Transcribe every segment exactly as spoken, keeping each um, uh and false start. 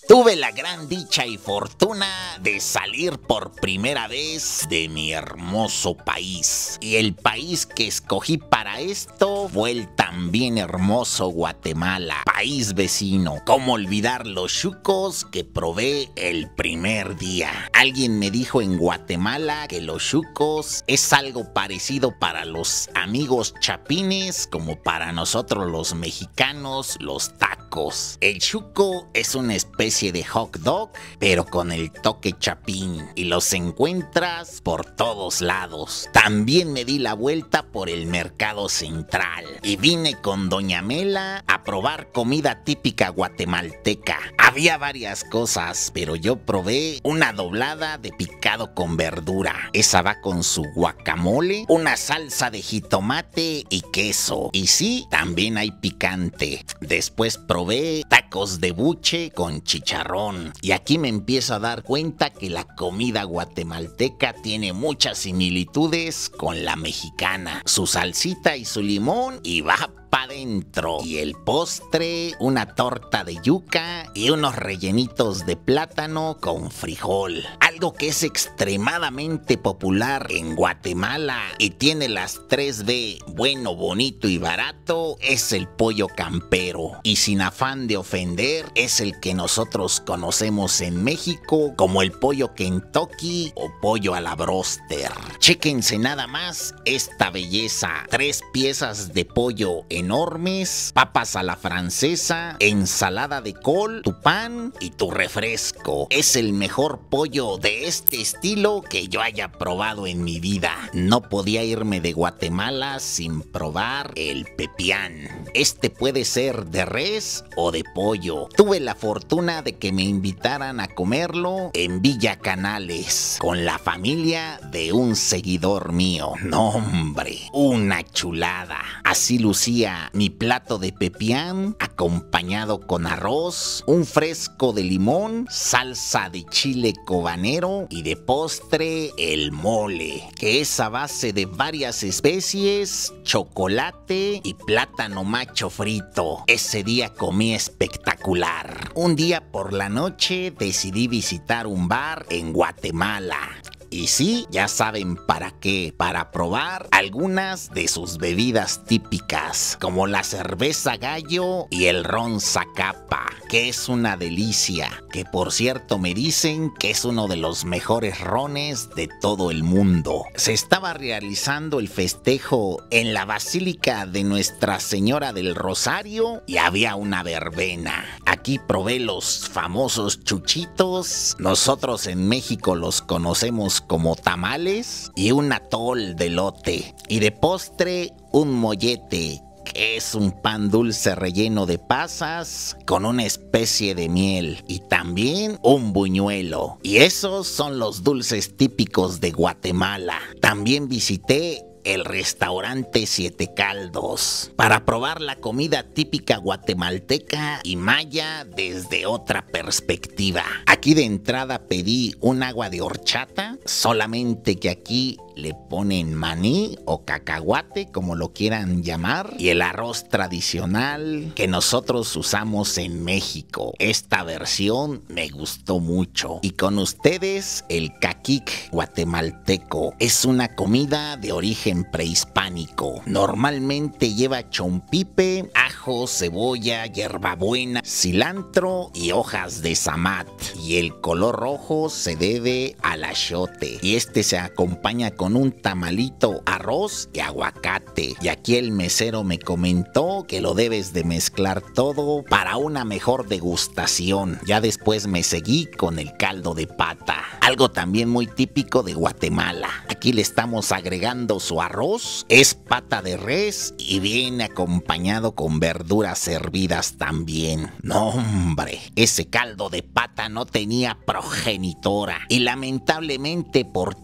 Tuve la gran dicha y fortuna de salir por primera vez de mi hermoso país. Y el país que escogí para esto fue el también hermoso Guatemala, país vecino. ¿Cómo olvidar los chucos que probé el primer día? Alguien me dijo en Guatemala que los chucos es algo parecido para los amigos chapines como para nosotros los mexicanos los tacos. El chuco es una especie de hot dog, pero con el toque chapín, y los encuentras por todos lados. También me di la vuelta por el mercado central y vine con Doña Mela a probar comida típica guatemalteca. Había varias cosas, pero yo probé una doblada de picado con verdura. Esa va con su guacamole, una salsa de jitomate y queso. Y sí, también hay picante. Después probé tacos de buche con chicharrón. Y aquí me empiezo a dar cuenta que la comida guatemalteca tiene muchas similitudes con la mexicana. Su salsita y su limón y va pa' dentro. Y el postre, una torta de yuca y unos rellenitos de plátano con frijol. Algo que es extremadamente popular en Guatemala y tiene las tres B, bueno, bonito y barato, es el pollo campero. Y sin afán de ofender, es el que nosotros conocemos en México como el pollo Kentucky o pollo a la broster. Chéquense nada más esta belleza. Tres piezas de pollo enormes, papas a la francesa, ensalada de col, tu pan y tu refresco. Es el mejor pollo de este estilo que yo haya probado en mi vida. No podía irme de Guatemala sin probar el pepián. Este puede ser de res o de pollo. Tuve la fortuna de que me invitaran a comerlo en Villa Canales con la familia de un seguidor mío. No, hombre, una chulada. Así lucía mi plato de pepián, acompañado con arroz, un fresco de limón, salsa de chile cobanero y de postre el mole, que es a base de varias especies, chocolate y plátano macho frito. Ese día comí espectacular. Un día por la noche decidí visitar un bar en Guatemala. Y sí, ya saben para qué, para probar algunas de sus bebidas típicas, como la cerveza gallo y el ron Zacapa, que es una delicia, que por cierto me dicen que es uno de los mejores rones de todo el mundo. Se estaba realizando el festejo en la Basílica de Nuestra Señora del Rosario y había una verbena. Aquí probé los famosos chuchitos, nosotros en México los conocemos como tamales, y un atol de elote. Y de postre, un mollete, que es un pan dulce relleno de pasas con una especie de miel, y también un buñuelo. Y esos son los dulces típicos de Guatemala. También visité el restaurante Siete Caldos para probar la comida típica guatemalteca y maya desde otra perspectiva. Aquí de entrada pedí un agua de horchata, solamente que aquí le ponen maní o cacahuate, como lo quieran llamar, y el arroz tradicional que nosotros usamos en México. Esta versión me gustó mucho. Y con ustedes, el caquic guatemalteco. Es una comida de origen prehispánico. Normalmente lleva chompipe, ajo, cebolla, hierbabuena, cilantro y hojas de zamat. Y el color rojo se debe al achiote. Y este se acompaña con con un tamalito, arroz y aguacate. Y aquí el mesero me comentó que lo debes de mezclar todo para una mejor degustación. Ya después me seguí con el caldo de pata, algo también muy típico de Guatemala. Aquí le estamos agregando su arroz, es pata de res y viene acompañado con verduras hervidas también. No, hombre, ese caldo de pata no tenía progenitora y lamentablemente por temas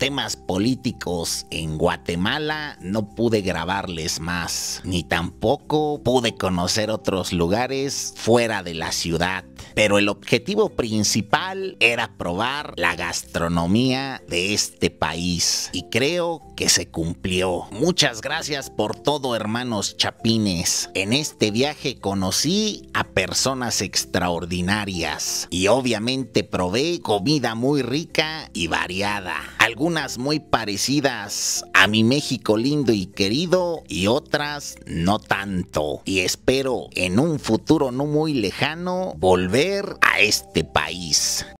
políticos en Guatemala no pude grabarles más, ni tampoco pude conocer otros lugares fuera de la ciudad. Pero el objetivo principal era probar la gastronomía de este país y creo que se cumplió. Muchas gracias por todo, hermanos chapines. En este viaje conocí a personas extraordinarias y obviamente probé comida muy rica y variada. Algunas muy parecidas a mi México lindo y querido y otras no tanto. Y espero en un futuro no muy lejano volver a este país.